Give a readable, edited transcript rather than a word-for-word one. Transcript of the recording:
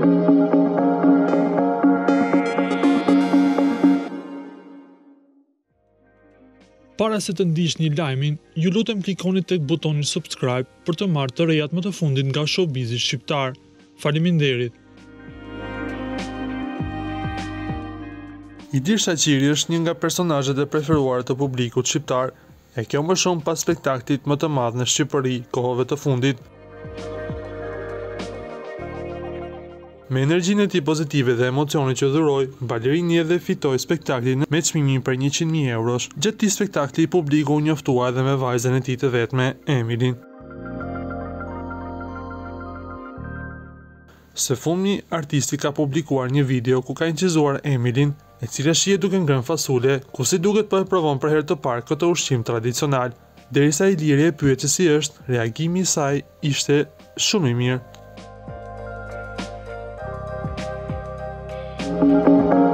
Para se të ndiqni lajmin, ju lutem klikoni tek butoni subscribe për të marrë të rejat më të fundit nga showbizi shqiptar. Faleminderit. Ilir Shaqiri është një nga personazhet e preferuar të publikut shqiptar, e kjo më shumë pas spektaklit më të madh në Shqipëri kohëve të fundit. Me energjinë e tij pozitive dhe emocionin që dhuroi, balerini edhe fitoi spektaklin me çmimin për 100.000 eurosh. Gjatë këtij spektakli publiku u njoftua edhe me vajzën e tij të vetme, Emilin. Së fundmi, artisti ka publikuar një video ku ka incizuar Emilin, e cila shihet duke ngrënë fasule, ku si duket po e provon për herë të parë këtë ushqim tradicional. Derisa Iliri e pyet se si është, reagimi i saj ishte shumë i mirë.